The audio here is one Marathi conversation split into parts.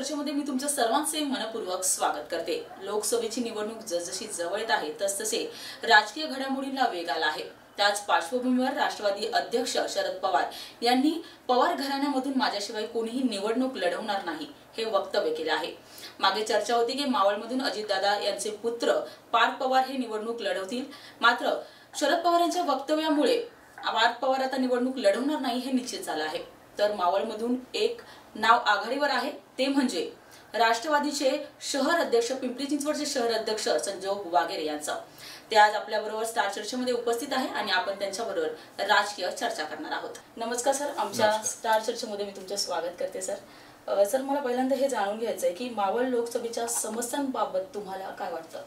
चर्चेमध्ये मी तुमच्या सर्वांचे मनपूर्वक स्वागत करते। लोकसभेची निवडणूक जसजशी जवळ येत आहे तसतसे राजकीय घडामोडींना वेग आला आहे। त्याच पार्श्वभूमीवर राष्ट्रवादी अध्यक्ष शरद पवार यांनी पवार घराण्यामधून माझ्याशिवाय कोणीही निवडणूक लढवणार नाही हे वक्तव्य केले आहे। मागे चर्चा होती की मावळमधून अजितदादा यांचे पुत्र पार्थ पवार हे निवडणूक लढवतील, मात्र शरद पवार यांच्या वक्तव्यामुळे पार्थ पवार आता निवडणूक लढवणार नाही हे निश्चित झाले आहे। तर मावळमधून एक नाव आघाडीवर आहे, ते म्हणजे राष्ट्रवादीचे शहर अध्यक्ष, पिंपरी चिंचवडचे शहर अध्यक्ष संजोग वागेरे यांचा। ते आज आपल्या बरोबर स्टार चर्चेमध्ये उपस्थित आहे आणि आपण त्यांच्या बरोबर राजकीय चर्चा करणार आहोत। नमस्कार सर, आमच्या स्टार चर्चेमध्ये मी तुमचे स्वागत करते। सर मला पहिल्यांदा हे जाणून घ्यायचं आहे की मावळ लोकसभेच्या समस्यांबाबत तुम्हाला काय वाटतं?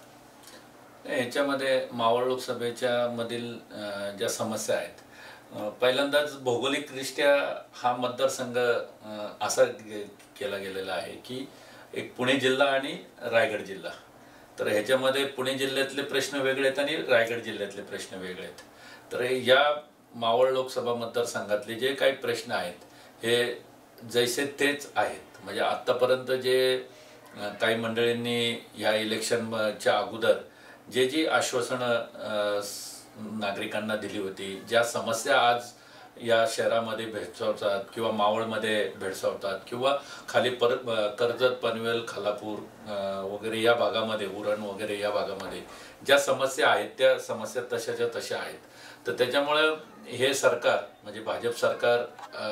याच्यामध्ये मावळ लोकसभेच्या मधील ज्या समस्या आहेत, पहिल्यांदाच भौगोलिकदृष्ट्या हा मतदारसंघ असा केला गेलेला आहे की एक पुणे जिल्हा आणि रायगड जिल्हा। तर ह्याच्यामध्ये पुणे जिल्ह्यातले प्रश्न वेगळे आहेत आणि रायगड जिल्ह्यातले प्रश्न वेगळे आहेत। तर या मावळ लोकसभा मतदारसंघातले जे काही प्रश्न आहेत हे जैसे तेच आहेत। म्हणजे आतापर्यंत जे काही मंडळींनी या इलेक्शनच्या अगोदर जी आश्वासनं नागरिकांना दिली होती, ज्या समस्या आज या शहरामध्ये भेडसावतात किंवा मावळमध्ये भेडसावतात किंवा खाली कर्जत, पनवेल, खालापूर वगैरे या भागामध्ये, उरण वगैरे या भागामध्ये ज्या समस्या आहेत त्या समस्या तशाच्या तशा आहेत। तर त्याच्यामुळे हे सरकार म्हणजे भाजप सरकार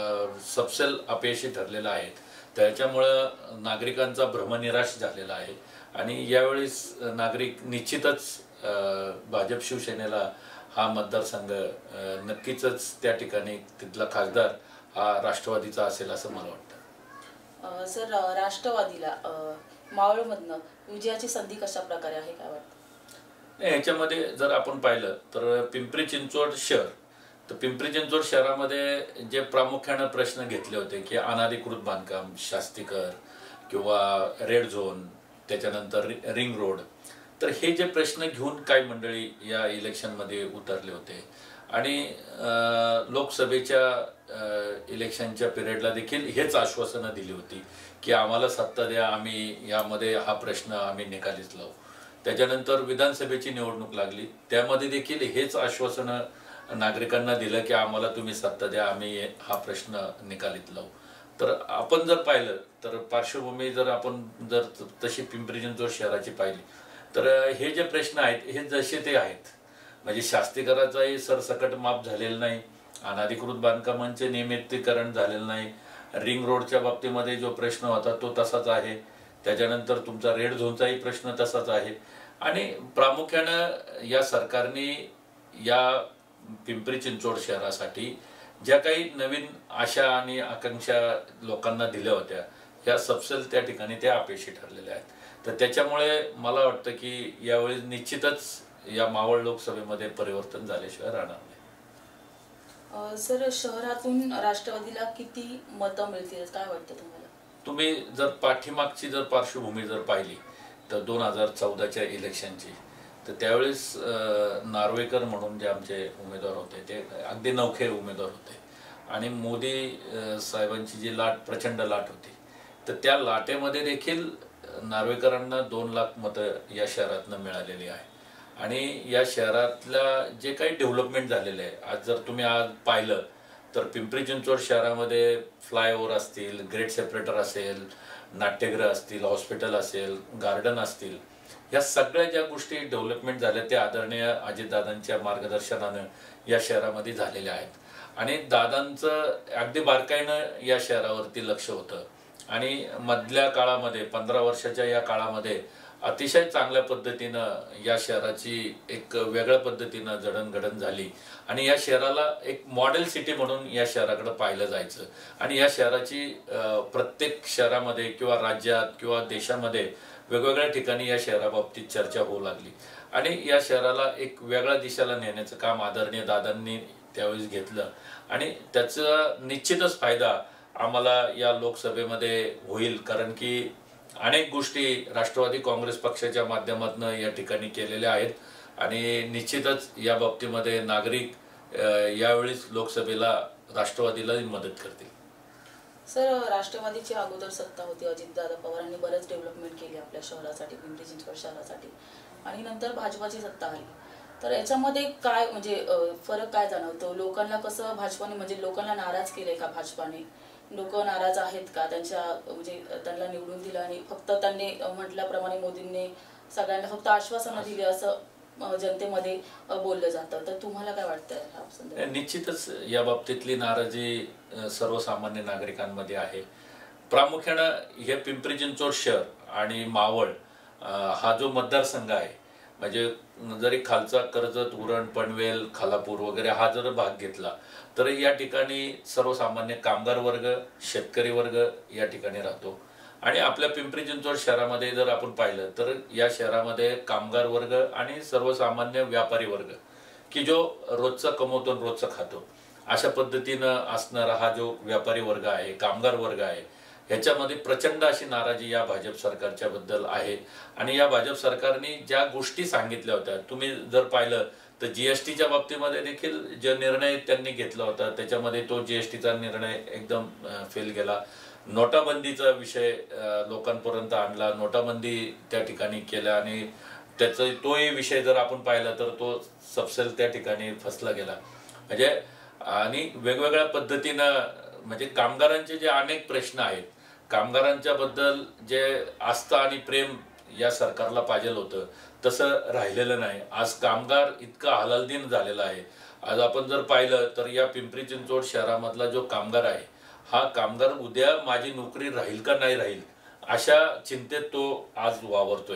सपशेल अपयशी ठरलेलं आहे। त्याच्यामुळे नागरिकांचा भ्रमनिराश झालेला आहे आणि यावेळेस नागरिक निश्चितच भाजप शिवसेनेला हा मतदारसंघ नक्कीच त्या ठिकाणी तिथला खासदार हा राष्ट्रवादीचा असेल असं मला वाटतं। सर, राष्ट्रवादीला मावळमधनं विजयाची संधी कशा प्रकारे आहे काय वाटतं? याच्यामध्ये जर आपण पाहिलं तर पिंपरी चिंचवड शहर, तर पिंपरी चिंचवड शहरामध्ये जे प्रामुख्याने प्रश्न घेतले होते की अनाधिकृत बांधकाम, शास्तीकर किंवा रेड झोन, त्याच्यानंतर रिंग रोड, तर हे जे प्रश्न घेऊन काही मंडळी या इलेक्शनमध्ये उतरले होते आणि लोकसभेच्या इलेक्शनच्या पिरियडला देखील हेच आश्वासनं दिली होती की आम्हाला सत्ता द्या, आम्ही यामध्ये हा प्रश्न आम्ही निकालीच लावू। त्याच्यानंतर विधानसभेची निवडणूक लागली, त्यामध्ये देखील हेच आश्वासनं नागरिकांना दिलं की आम्हाला तुम्ही सत्ता द्या, आम्ही हा प्रश्न निकालीत लावू। तर आपण जर पाहिलं तर पार्श्वभूमी जर आपण जर तशी पिंपरी चिंचवड शहराची पाहिली तर हे जे प्रश्न आहेत हे जसे ते आहेत। म्हणजे शास्तीकराचाही सरसकट माफ झालेलं नाही, अनाधिकृत बांधकामांचे नियमितीकरण झालेलं नाही, रिंग रोडच्या बाबतीमध्ये जो प्रश्न होता तो तसाच आहे, त्याच्यानंतर तुमचा रेड झोनचाही प्रश्न तसाच आहे। आणि प्रामुख्यानं या सरकारने या पिंपरी चिंचवड शहरासाठी ज्या काही नवीन आशा आणि आकांक्षा लोकांना दिल्या होत्या ह्या सपशेल त्या ठिकाणी त्या अपयशी ठरलेल्या आहेत। तर त्याच्यामुळे मला वाटतं की यावेळी निश्चितच या मावळ लोकसभेमध्ये परिवर्तन झाल्याशिवाय राहणार नाही। सर, शहरातून राष्ट्रवादीला किती मतं मिळतील काय वाटतं तुम्हाला? तुम्ही जर पाठीमागची जर पार्श्वभूमी जर पाहिली तर 2014च्या इलेक्शनची, तर त्यावेळेस नार्वेकर म्हणून जे आमचे उमेदवार होते ते अगदी नवखे उमेदवार होते आणि मोदी साहेबांची जी लाट, प्रचंड लाट होती, तर त्या लाटेमध्ये देखील नार्वेकरांना 2 लाख मतं या शहरातनं मिळालेली आहे। आणि या शहरातल्या जे काही डेव्हलपमेंट झालेलं आहे, आज जर तुम्ही आज पाहिलं तर पिंपरी चिंचवड शहरामध्ये फ्लायओव्हर असतील, ग्रेड सेपरेटर असेल, नाट्यगृह असतील, हॉस्पिटल असेल, गार्डन असतील, या सगळ्या ज्या गोष्टी डेव्हलपमेंट झाल्या त्या आदरणीय अजितदादांच्या मार्गदर्शनानं या शहरामध्ये झालेल्या आहेत। आणि दादांचं अगदी बारकाईनं या शहरावरती लक्ष होतं आणि मधल्या काळामध्ये 15 वर्षाच्या या काळामध्ये अतिशय चांगल्या पद्धतीनं या शहराची एक वेगळ्या पद्धतीनं जडणघडण झाली आणि या शहराला एक मॉडेल सिटी म्हणून या शहराकडे पाहिलं जायचं आणि या शहराची प्रत्येक शहरामध्ये किंवा राज्यात किंवा देशामध्ये वेगवेगळ्या ठिकाणी या शहराबाबतीत चर्चा होऊ लागली आणि या शहराला एक वेगळ्या दिशेला नेण्याचं काम आदरणीय दादांनी त्यावेळेस घेतलं आणि त्याचा निश्चितच फायदा आम्हाला या लोकसभेमध्ये होईल। कारण की अनेक गोष्टी राष्ट्रवादी काँग्रेस पक्षाच्या माध्यमातून या ठिकाणी केलेल्या आहेत आणि निश्चितच या बाबतीमध्ये नागरिक यावेळेस लोकसभेला राष्ट्रवादीला मदत करतील। सर, राष्ट्रवादीची अगोदर सत्ता होती, अजितदादा पवारांनी बरेच डेव्हलपमेंट केली आपल्या शहरासाठी, पिंपरी चिंचवड शहरासाठी, आणि नंतर भाजपाची सत्ता आली. तर याच्यामध्ये काय म्हणजे फरक काय जाणवतो? लोकांना कसं भाजपाने म्हणजे लोकांना नाराज केलंय का भाजपाने? लोक नाराज आहेत का त्यांच्या म्हणजे त्यांना निवडून दिलं आणि फक्त त्यांनी म्हटल्याप्रमाणे मोदींनी सगळ्यांना फक्त आश्वासनं दिली असं जनतेमध्ये बोललं जातं? तर तुम्हाला काय वाटतं या संदर्भात? निश्चितच या बाबतीतली नाराजी सर्वसामान्य नागरिकांमध्ये आहे. प्रामुख्यानं हे पिंपरी चिंचवड शहर आणि मावळ हा जो मतदारसंघ आहे, म्हणजे जरी खालचा कर्जत, उरण, पनवेल, खालापूर वगैरे हा जर भाग घेतला तर या ठिकाणी सर्वसामान्य कामगार वर्ग, शेतकरी वर्ग या ठिकाणी राहतो. आणि आपल्या पिंपरी चिंचवड शहरामध्ये जर आपण पाहिलं तर या शहरामध्ये कामगार वर्ग आणि सर्वसामान्य व्यापारी वर्ग की जो रोजचा कमवतो रोजचा खातो अशा पद्धतीनं असणारा हा जो व्यापारी वर्ग आहे, कामगार वर्ग आहे, ह्याच्यामध्ये प्रचंड अशी नाराजी या भाजप सरकारच्या बद्दल आहे. आणि या भाजप सरकारने ज्या गोष्टी सांगितल्या होत्या, तुम्ही जर पाहिलं तर जीएसटीच्या बाबतीमध्ये देखील जे निर्णय त्यांनी घेतला होता त्याच्यामध्ये तो जीएसटीचा निर्णय एकदम फेल गेला. नोटाबंदीचा विषय लोकांपर्यंत आणला, नोटाबंदी त्या ठिकाणी केल्या आणि त्याचा तोही विषय जर आपण पाहिला तर तो सपसेल त्या ठिकाणी फसला गेला. म्हणजे आणि वेगवेगळ्या पद्धतीनं म्हणजे कामगारांचे जे अनेक प्रश्न आहेत, कामगारांच्या बद्दल जे आस्था आणि प्रेम या सरकारला पाहिजे होतं तसं राहिलेलं नाही. आज कामगार इतका हलालदिन झालेला आहे. आज आपण जर पाहिलं तर या पिंपरी चिंचवड शहरामधला जो कामगार आहे, हा कामगार उद्या माझी नोकरी राहील का नाही राहील अशा चिंतेत तो आज वावरतोय.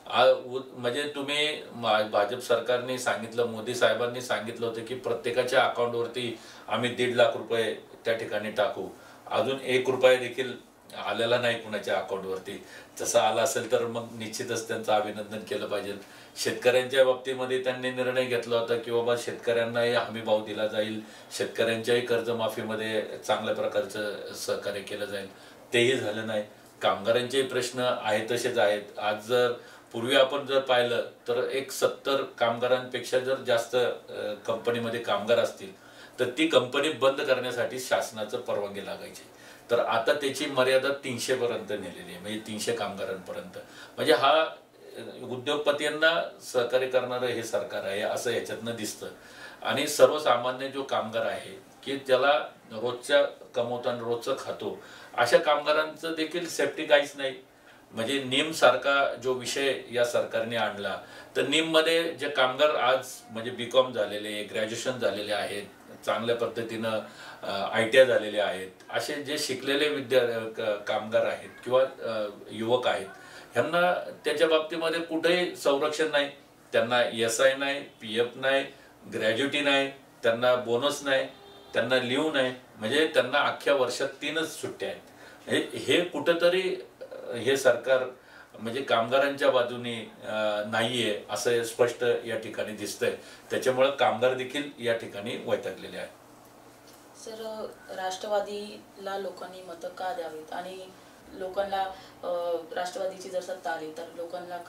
म्हणजे तुम्ही भाजप सरकारने सांगितलं, मोदी साहेबांनी सांगितलं होतं की प्रत्येकाच्या अकाउंटवरती आम्ही 1.5 लाख रुपये त्या ठिकाणी टाकू. अजून 1 रुपया देखील आलेला नाही कुणाच्या अकाउंटवरती. जसं आला असेल तर मग निश्चितच त्यांचं अभिनंदन केलं पाहिजे. शेतकऱ्यांच्या बाबतीमध्ये त्यांनी निर्णय घेतला होता की बाबा शेतकऱ्यांनाही हमी भाव दिला जाईल, शेतकऱ्यांच्याही कर्जमाफीमध्ये चांगल्या प्रकारचं सहकार्य केलं जाईल. तेही झालं नाही. कामगारांचे प्रश्न आहेत तसेच आहेत. आज जर पूर्वी आपण जर पाहिलं तर एक 70 कामगारांपेक्षा जर जास्त कंपनीमध्ये कामगार असतील तर ती कंपनी बंद करण्यासाठी शासनाचं परवानगी लागायची. तर आता त्याची मर्यादा 300 पर्यंत नेलेली आहे, म्हणजे 300 कामगारांपर्यंत. म्हणजे हा उद्योगपतींना सहकार्य करणारं हे सरकार आहे असं याच्यातनं दिसतं. आणि सर्वसामान्य जो कामगार आहे की त्याला रोजच्या कमवताना रोजचं खातो अशा कामगारांचं देखील सेफ्टी काहीच नाही. म्हणजे नीम सारखा जो विषय या सरकारने आणला तर नीम मध्ये जे कामगार आज म्हणजे बीकॉम झालेले, ग्रॅज्युएशन झालेले आहेत, चांगल्या पद्धतीनं ITI झालेले आहेत, असे जे शिकलेले कामगार आहेत किंवा युवक आहेत, ह्यांना त्याच्या बाबतीमध्ये कुठेही संरक्षण नाही. त्यांना SI नाही, PF नाही, ग्रॅज्युटी नाही, त्यांना बोनस नाही, त्यांना लीव नाही. म्हणजे त्यांना अख्ख्या वर्षात 3च सुट्ट्या आहेत. हे कुठंतरी हे सरकार म्हणजे कामगारांच्या बाजूने नाहीये असं स्पष्ट या ठिकाणी दिसतंय. त्याच्यामुळे कामगार देखील या ठिकाणी वैतागलेले आहेत. सर, राष्ट्रवादीला लोकांनी मतं का द्यावीत आणि लोकांना राष्ट्रवादीची जर सत्ता आली तर लोकांना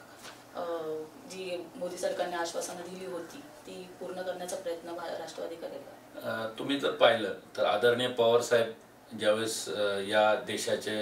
जी मोदी सरकारने आश्वासनं दिली होती ती पूर्ण करण्याचा प्रयत्न राष्ट्रवादी करेल? तुम्ही जर पाहिलं तर आदरणीय पवार साहेब ज्यावेळेस या देशाचे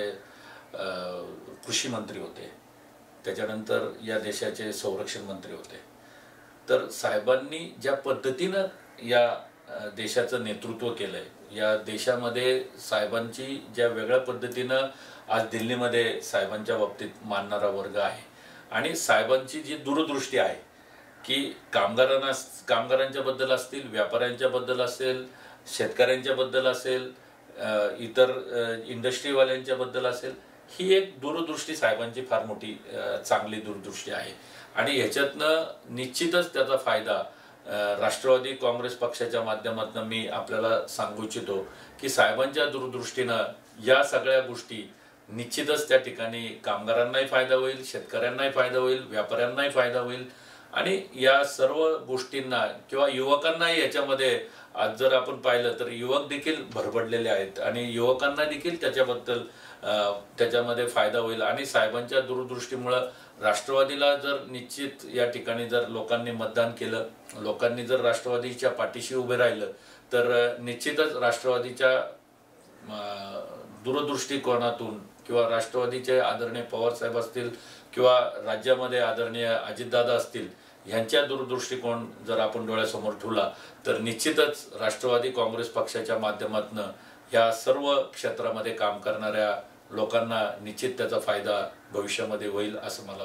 कृषी मंत्री होते, त्याच्यानंतर या देशाचे संरक्षण मंत्री होते, तर साहेबांनी ज्या पद्धतीनं या देशाचं नेतृत्व केलंय, या देशामध्ये साहेबांची ज्या वेगळ्या पद्धतीनं आज दिल्लीमध्ये साहेबांच्या बाबतीत मानणारा वर्ग आहे आणि साहेबांची जी दूरदृष्टी आहे की कामगारांच्या बद्दल असतील, व्यापाऱ्यांच्या बद्दल असेल, शेतकऱ्यांच्या बद्दल असेल, इतर इंडस्ट्रीवाल्यांच्या बद्दल असेल, ही एक दूरदृष्टी साहेबांची फार मोठी चांगली दूरदृष्टी आहे. आणि ह्याच्यातनं निश्चितच त्याचा फायदा राष्ट्रवादी काँग्रेस पक्षाच्या माध्यमातून मी आपल्याला सांगू इच्छितो की साहेबांच्या दूरदृष्टीनं या सगळ्या गोष्टी निश्चितच त्या ठिकाणी कामगारांनाही फायदा होईल, शेतकऱ्यांनाही फायदा होईल, व्यापाऱ्यांनाही फायदा होईल. आणि या सर्व गोष्टींना किंवा युवकांनाही याच्यामध्ये आज जर आपण पाहिलं तर युवक देखील भरभडलेले आहेत आणि युवकांना देखील त्याच्यामध्ये फायदा होईल. आणि साहेबांच्या दूरदृष्टीमुळं राष्ट्रवादीला जर निश्चित या ठिकाणी जर लोकांनी मतदान केलं, लोकांनी जर राष्ट्रवादीच्या पाठीशी उभे राहिलं तर निश्चितच राष्ट्रवादीच्या दूरदृष्टिकोनातून किंवा राष्ट्रवादीचे आदरणीय पवार साहेब असतील किंवा राज्यामध्ये आदरणीय अजितदादा असतील यांच्या दूरदृष्टिकोन जर आपण डोळ्यासमोर ठेवला तर निश्चितच राष्ट्रवादी काँग्रेस पक्षाच्या माध्यमातून या सर्व क्षेत्रामध्ये काम करणाऱ्या लोकांना निश्चित त्याचा फायदा भविष्यामध्ये होईल असं मला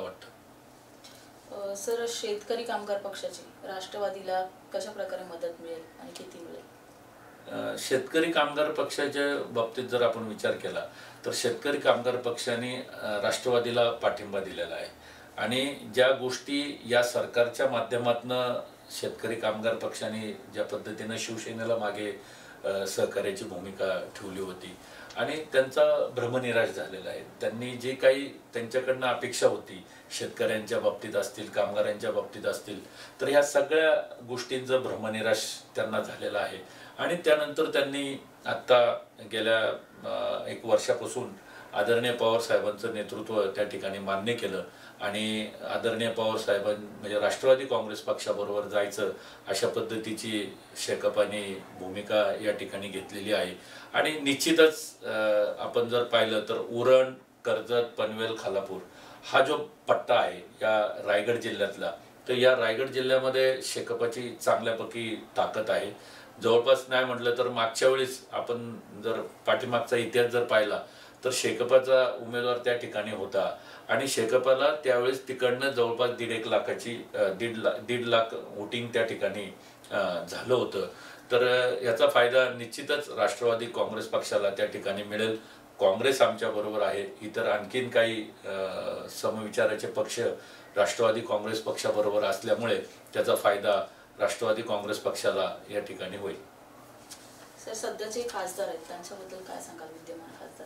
वाटतं. सर, शेतकरी कामगार पक्षाची राष्ट्रवादीला कशा प्रकारे मदत मिळेल आणि किती मिळेल? शेतकरी कामगार पक्षाच्या बाबतीत जर आपण विचार केला तर शेतकरी कामगार पक्षाने राष्ट्रवादीला पाठिंबा दिलेला आहे आणि ज्या गोष्टी या सरकारच्या माध्यमातून शेतकरी कामगार पक्षाने ज्या पद्धतीने शिवसेनेला मागे सहकार्याची भूमिका ठेवली होती आणि त्यांचा भ्रमनिराश झालेला आहे. त्यांनी जे काही त्यांच्याकडनं अपेक्षा होती शेतकऱ्यांच्या बाबतीत असतील कामगारांच्या बाबतीत असतील तर ह्या सगळ्या गोष्टींचं भ्रमनिराश त्यांना झालेला आहे आणि त्यानंतर त्यांनी आत्ता गेल्या 1 वर्षापासून आदरणीय पवार साहेबांचं नेतृत्व त्या ठिकाणी मान्य केलं आणि आदरणीय पवार साहेबांनी म्हणजे राष्ट्रवादी काँग्रेस पक्षाबरोबर जायचं अशा पद्धतीची शेकापाने भूमिका या ठिकाणी घेतलेली आहे आणि निश्चितच आपण जर पाहिलं तर उरण, कर्जत, पनवेल, खालापूर हा जो पट्टा आहे या रायगड जिल्ह्यातला तर या रायगड जिल्ह्यामध्ये शेकापाची चांगल्यापैकी ताकद आहे. जवळपास नाही म्हटलं तर मागच्या वेळेस आपण जर पाठीमागचा इतिहास जर पाहिला तर शेकापाचा उमेदवार त्या ठिकाणी होता आणि शेकापाला त्यावेळेस तिकडनं जवळपास 1.5 लाखाची 1.5 लाख वोटिंग त्या ठिकाणी झालं होतं. तर याचा फायदा निश्चितच राष्ट्रवादी काँग्रेस पक्षाला त्या ठिकाणी मिळेल. काँग्रेस आमच्या बरोबर आहे. इतर आणखीन काही समविचाराचे पक्ष राष्ट्रवादी काँग्रेस पक्षाबरोबर असल्यामुळे त्याचा फायदा राष्ट्रवादी काँग्रेस पक्षाला या ठिकाणी होईल. सर, सध्याचे खासदार आहेत त्यांच्याबद्दल काय सांगाल? विद्यमान खासदार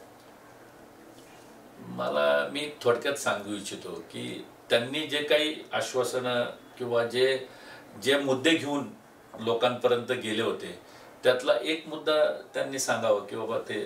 मी थोडक्यात सांगू इच्छितो की त्यांनी जे काही आश्वासनं किंवा जे मुद्दे घेऊन लोकांपर्यंत गेले होते त्यातला एक मुद्दा त्यांनी सांगावा की बाबा ते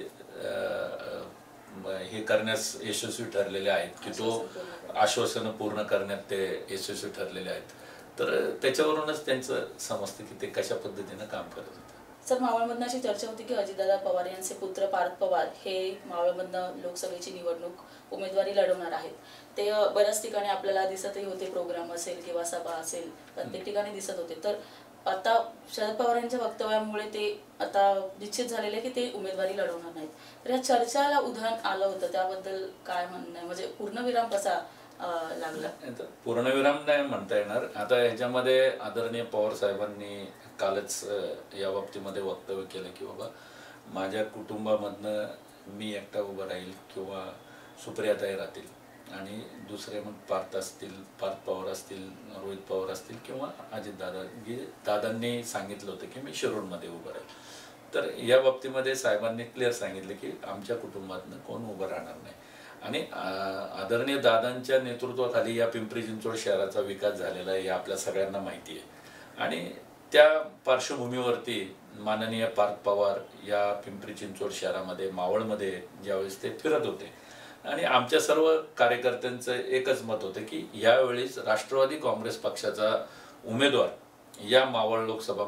हे करण्यास यशस्वी ठरलेले आहेत की तो आश्वासनं पूर्ण करण्यात ते यशस्वी ठरलेले आहेत. तर त्याच्यावरूनच त्यांचं समजतं की ते कशा पद्धतीनं काम करत होते. सर, मावळमधनं अशी चर्चा होती की अजितदादा पवार यांचे पुत्र पार्थ पवार हे मावळमधनं लोकसभेची निवडणूक उमेदवारी लढवणार आहेत. ते बऱ्याच ठिकाणी आपल्याला दिसतही होते, प्रोग्राम असेल किंवा सभा असेल प्रत्येक ठिकाणी दिसत होते. तर आता शरद पवार यांच्या वक्तव्यामुळे ते आता निश्चित झालेले की ते उमेदवारी लढवणार नाहीत. तर या चर्चाला उधाण आलं होतं, त्याबद्दल काय म्हणणं आहे? म्हणजे पूर्णविराम कसा लागला? पूर्णविराम नाही म्हणता येणार. आता ह्याच्यामध्ये आदरणीय पवार साहेबांनी कालच या बाबतीमध्ये वक्तव्य केलं की बाबा माझ्या कुटुंबामधनं मी एकटा उभा राहील किंवा सुप्रियाताई राहतील आणि दुसरे मग पार्थ पवार असतील, रोहित पवार असतील किंवा अजितदादा दादांनी सांगितलं होतं की मी शिरूरमध्ये उभं राहील. तर या बाबतीमध्ये साहेबांनी क्लिअर सांगितलं की आमच्या कुटुंबातनं कोण उभं राहणार नाही आणि आदरणीय दादांच्या नेतृत्वाखाली या पिंपरी चिंचवड शहराचा विकास झालेला आहे हे आपल्या सगळ्यांना माहिती आहे आणि त्या पार्श्वभूमीवरती माननीय पार्थ पवार या पिंपरी चिंचवड शहरामध्ये मावळमध्ये ज्यावेळेस ते फिरत होते आणि आमच्या सर्व कार्यकर्त्यांचं एकच मत होतं की यावेळेस राष्ट्रवादी काँग्रेस पक्षाचा उमेदवार या मावळ लोकसभा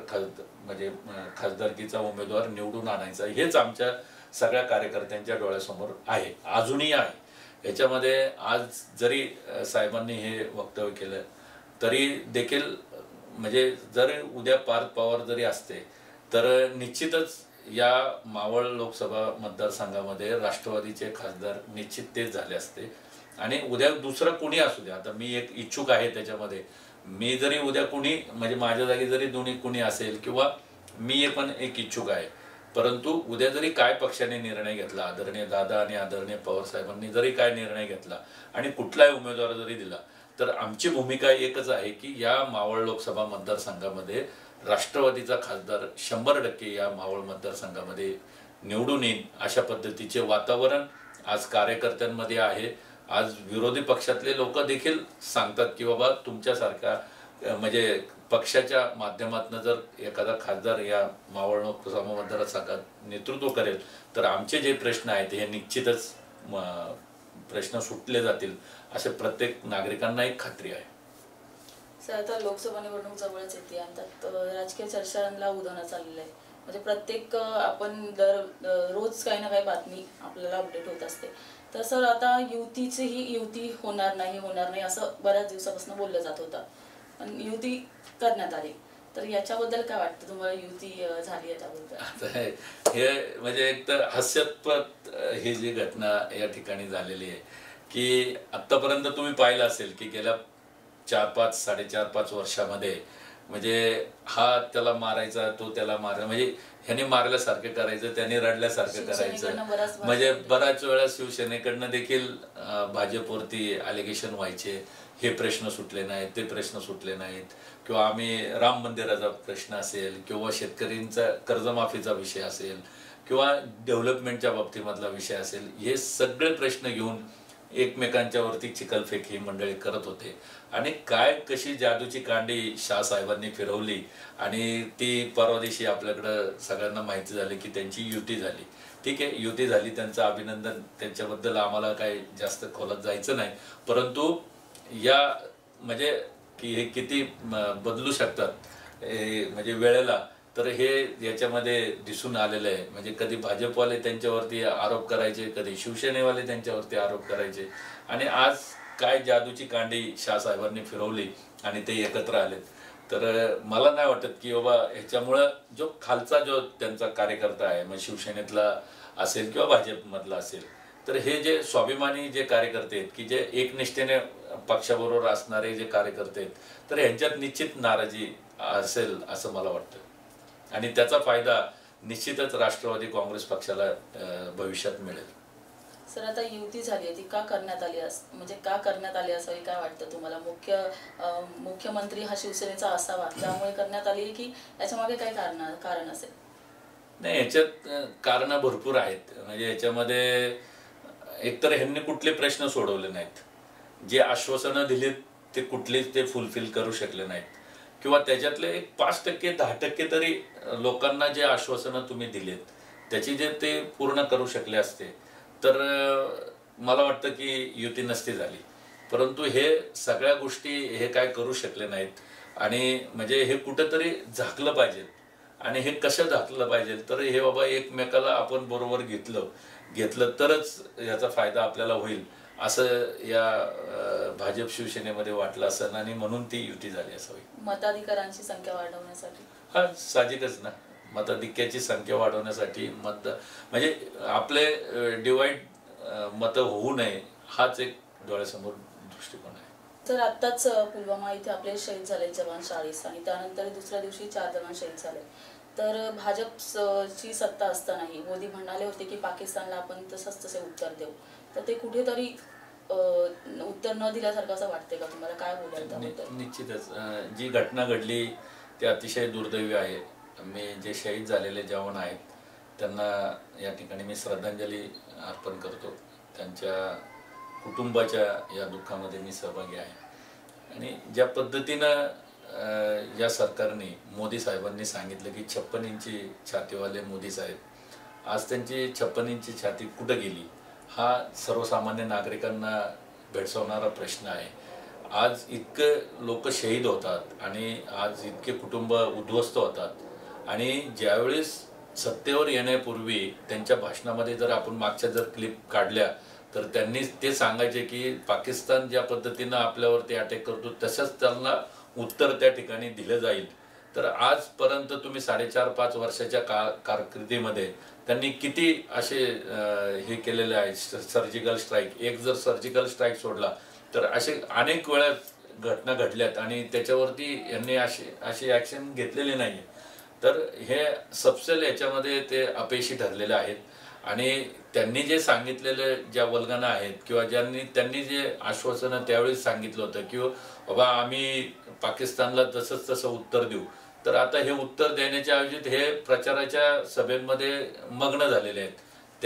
म्हणजे खासदारकीचा उमेदवार निवडून आणायचा हेच आमच्या सगळ्या कार्यकर्त्यांच्या डोळ्यासमोर आहे, अजूनही आहे. याच्यामध्ये आज जरी साहेबांनी हे वक्तव्य केलं तरी देखील म्हणजे जर उद्या पार्थ पवार जरी असते तर निश्चितच या मावळ लोकसभा मतदारसंघामध्ये राष्ट्रवादीचे खासदार निश्चित तेच झाले असते आणि उद्या दुसरं कोणी असू द्या. आता मी एक इच्छुक आहे त्याच्यामध्ये, मी जरी उद्या कोणी म्हणजे माझ्या जागी जरी दोन्ही कोणी असेल किंवा मी पण एक इच्छुक आहे, परंतु उद्या जरी काय पक्षाने निर्णय घेतला, आदरणीय दादा आणि आदरणीय पवार साहेबांनी जरी काय निर्णय घेतला आणि कुठलाही उमेदवार जरी दिला तर आमची भूमिका एकच आहे की या मावळ लोकसभा मतदारसंघामध्ये राष्ट्रवादीचा खासदार 100% या मावळ मतदारसंघामध्ये निवडून येईल अशा पद्धतीचे वातावरण आज कार्यकर्त्यांमध्ये आहे. आज विरोधी पक्षातले लोक देखील सांगतात की बाबा तुमच्यासारखा म्हणजे पक्षाच्या माध्यमातून जर एखादा खासदार या मावळ लोकसभा मतदारसंघात नेतृत्व करेल तर आमचे जे प्रश्न आहेत हे निश्चितच प्रश्न सुटले जातील असे प्रत्येक नागरिकांना एक खात्री आहे. सर, आता लोकसभा निवडणूक जवळच येते आणि त्यात राजकीय चर्चांना उधाण चाललेलं आहे. म्हणजे प्रत्येक आपण दर रोज काही ना काही बातमी आपल्याला अपडेट होत असते. तर सर आता युती होणार नाही असं बऱ्याच दिवसापासून बोललं जात होतं, पण युती करण्यात आली. तर याच्याबद्दल काय वाटतं तुम्हाला? युती झाली याच्याबद्दल? आता हे म्हणजे एक तर हास्यास्पद ही जी घटना या ठिकाणी झालेली आहे की आतापर्यंत तुम्ही पाहिलं असेल की गेल्या 4-5 वर्षामध्ये म्हणजे हा त्याला मारायचा, तो त्याला मारायचा, म्हणजे ह्याने मारल्यासारखं करायचं, त्याने रडल्यासारखं करायचं. म्हणजे बऱ्याच वेळा शिवसेनेकडनं देखील भाजपवरती अलिगेशन व्हायचे, हे प्रश्न सुटले नाहीत, ते प्रश्न सुटले नाहीत, किंवा आम्ही राम मंदिराचा प्रश्न असेल, किंवा शेतकऱ्यांचा कर्जमाफीचा विषय असेल, किंवा डेव्हलपमेंटच्या बाबतीमधला विषय असेल, हे सगळे प्रश्न घेऊन एकमेकांच्यावरती चिखलफेक ही मंडळी करत होते. आणि काय कशी जादूची कांडी शाहसाहेबांनी फिरवली आणि ती परवा दिवशी आपल्याकडं सगळ्यांना माहिती झाली की त्यांची युती झाली. ठीक आहे, युती झाली, त्यांचं अभिनंदन, त्यांच्याबद्दल आम्हाला काही जास्त खोलात जायचं नाही. परंतु या म्हणजे की हे किती बदलू शकतात म्हणजे वेळेला, तर हे याच्यामध्ये दिसून आलेलं आहे. म्हणजे कधी भाजपवाले त्यांच्यावरती आरोप करायचे, कधी शिवसेनेवाले त्यांच्यावरती आरोप करायचे, आणि आज काय जादूची कांडी शाहसाहेबांनी फिरवली आणि ते एकत्र आलेत. तर मला नाही वाटत की बाबा ह्याच्यामुळं जो खालचा जो त्यांचा कार्यकर्ता आहे, मग शिवसेनेतला असेल किंवा भाजपमधला असेल, तर हे जे स्वाभिमानी जे कार्यकर्ते आहेत की जे एकनिष्ठेने पक्षाबरोबर असणारे जे कार्यकर्ते आहेत, तर यांच्यात निश्चित नाराजी असेल असं मला वाटतं. आणि त्याचा फायदा निश्चितच राष्ट्रवादी काँग्रेस पक्षाला भविष्यात मिळेल. सर आता युती झाली आहे, ती का करण्यात आली म्हणजे का करण्यात आली असावी, काय वाटतं तुम्हाला? मुख्यमंत्री हा शिवसेनेचा असावा त्यामुळे करण्यात आली की याच्यामागे काय कारण असेल? नाही, याच्यात कारणं भरपूर आहेत. म्हणजे याच्यामध्ये एकतर ह्यांनी कुठले प्रश्न सोडवले नाहीत, जे आश्वासनं दिलीत ते कुठलेच ते फुलफिल करू शकले नाहीत, किंवा त्याच्यातले एक 5%-10% तरी लोकांना जे आश्वासनं तुम्ही दिलेत त्याची जे ते पूर्ण करू शकले असते तर मला वाटतं की युती नसती झाली. परंतु हे सगळ्या गोष्टी हे काय करू शकले नाहीत. आणि म्हणजे हे कुठंतरी झाकलं पाहिजे. आणि हे कसं झाकलं पाहिजे, तर हे बाबा एकमेकाला आपण बरोबर घेतलं तरच याचा फायदा आपल्याला होईल असं या भाजप शिवसेनेमध्ये वाटलं असेल, आणि म्हणून ती युती झाली असावी. मताधिकारांची संख्या वाढवण्यासाठी? हा साहजिकच ना, मताधिक्याची संख्या वाढवण्यासाठी म्हणजे आपले डिवाइड मतं होऊ नये हाच एक डोळ्यासमोर दृष्टिकोन आहे. तर आत्ताच पुलवामा इथे आपले शहीद झाले जवान 40, आणि त्यानंतर दुसऱ्या दिवशी 4 जवान शहीद झाले. तर भाजपची सत्ता असतानाही मोदी म्हणाले होते की पाकिस्तानला आपण तसे उत्तर देऊ. तर ते कुठेतरी उत्तर न दिल्यासारखं असं वाटते का तुम्हाला? काय बोलायचं? निश्चितच जी घटना घडली ते अतिशय दुर्दैवी आहे. मी जे शहीद झालेले जवान आहेत त्यांना या ठिकाणी मी श्रद्धांजली अर्पण करतो. त्यांच्या कुटुंबाच्या या दुःखामध्ये मी सहभागी आहे. आणि ज्या पद्धतीनं या सरकारने मोदी साहेबांनी सांगितलं की 56 इंची छातीवाले मोदी साहेब, आज त्यांची 56 इंची छाती कुठं गेली हा सर्वसामान्य नागरिकांना भेडसावणारा प्रश्न आहे. आज इतके लोक शहीद होतात आणि आज इतके कुटुंब उद्ध्वस्त होतात, आणि ज्यावेळेस सत्तेवर येण्यापूर्वी त्यांच्या भाषणामध्ये जर आपण मागच्या जर क्लिप काढल्या तर त्यांनी ते सांगायचे की पाकिस्तान ज्या पद्धतीनं आपल्यावरती अटॅक करतो तसंच त्यांना उत्तर त्या ठिकाणी दिलं जाईल. तर आजपर्यंत तुम्ही 4.5-5 वर्षाच्या कारकिर्दीमध्ये त्यांनी किती असे हे केलेले आहे सर्जिकल स्ट्राईक. एक जर सर्जिकल स्ट्राईक सोडला तर असे अनेक वेळा घटना घडल्यात आणि त्याच्यावरती यांनी अशी ॲक्शन घेतलेली नाही. तर हे सबसेल याच्यामध्ये ते अपयशी ठरलेले आहेत. आणि त्यांनी जे सांगितलेले ज्या वल्गना आहेत किंवा त्यांनी जे आश्वासनं त्यावेळेस सांगितलं होतं की बाबा आम्ही पाकिस्तानला तसं उत्तर देऊ, तर आता हे उत्तर देण्याच्या ऐवजी हे प्रचाराच्या सभेमध्ये मग्न झालेले आहेत.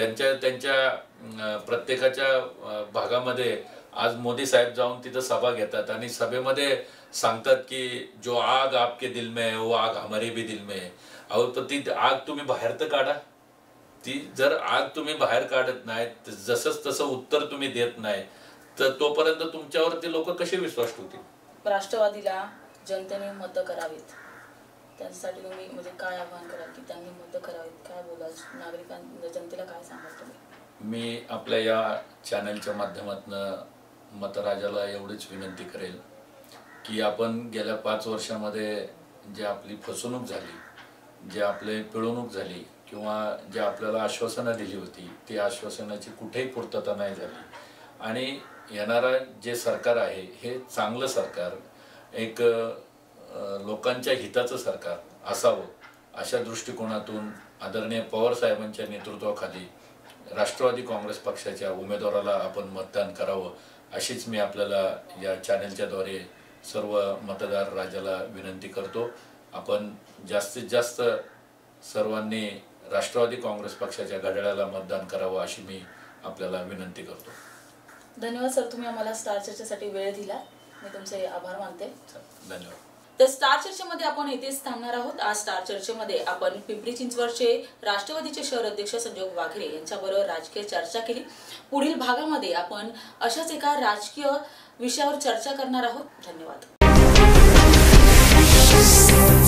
त्यांच्या प्रत्येकाच्या भागामध्ये आज मोदी साहेब जाऊन तिथं सभा घेतात आणि सभेमध्ये सांगतात की जो आग आपके दिल में है वो आग हमारे भी दिल में है. अहो, तर ती आग तुम्ही बाहेर तर काढा. ती जर आग तुम्ही बाहेर काढत नाही, जसंच तसं उत्तर तुम्ही देत नाही, तर तोपर्यंत तुमच्यावरती लोक कसे विश्वास ठेवतील? राष्ट्रवादीला जनतेने मतं करावीत. त्यांच्यासाठी तुम्ही म्हणजे काय आवाहन कराल की त्यांनी मतं करावीत, काय बोलाल नागरिकांना, जनतेला काय सांगाल तुम्ही? मी आपल्या या चॅनलच्या माध्यमातून मतराजाला एवढीच विनंती करेल की आपण गेल्या 5 वर्षामध्ये जे आपली फसवणूक झाली, जे आपले पिळवणूक झाली किंवा जे आपल्याला आश्वासनं दिली होती ती आश्वासनाची कुठेही पूर्तता नाही झाली आणि येणारा जे सरकार आहे हे चांगलं सरकार, एक लोकांच्या हिताचं सरकार असावं अशा दृष्टिकोनातून आदरणीय पवार साहेबांच्या नेतृत्वाखाली राष्ट्रवादी काँग्रेस पक्षाच्या उमेदवाराला आपण मतदान करावं अशीच मी आपल्याला या चॅनलच्याद्वारे सर्व मतदार राजाला विनंती करतो. आपण जास्तीत जास्त सर्वांनी राष्ट्रवादी काँग्रेस पक्षाच्या घड्याळाला मतदान करावं अशी मी आपल्याला विनंती करतो. धन्यवाद सर, तुम्ही आम्हाला स्टार चर्चेसाठी वेळ दिला, मी तुमचे आभार मानते. धन्यवाद. तर स्टार चर्चेमध्ये आपण इथेच थांबणार आहोत. आज स्टार चर्चेमध्ये आपण पिंपरी चिंचवडचे राष्ट्रवादीचे शहर अध्यक्ष संजोग वाघरे यांच्याबरोबर राजकीय चर्चा केली. पुढील भागामध्ये आपण अशाच एका राजकीय विषयावर चर्चा करणार आहोत. धन्यवाद.